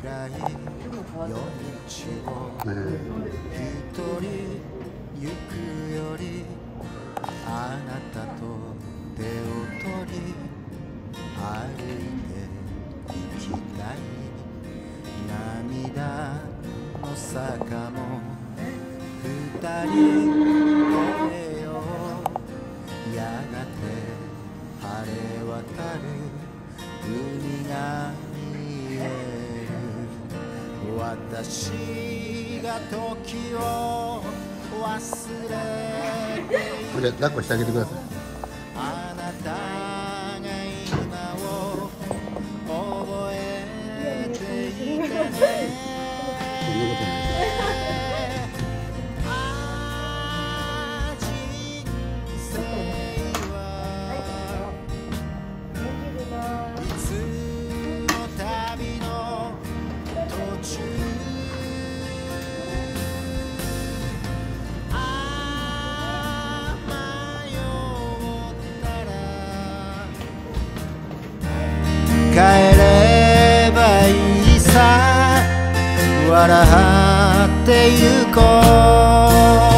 夜道を一人行くよりあなたと手を取り歩いて行きたい涙の坂も二人越えようやがて晴れ渡る海が見える私が時を忘れてこれ抱っこしてあげてください。 あなたが今を覚えていてねそんなことないです。 帰ればいいさ笑ってゆこう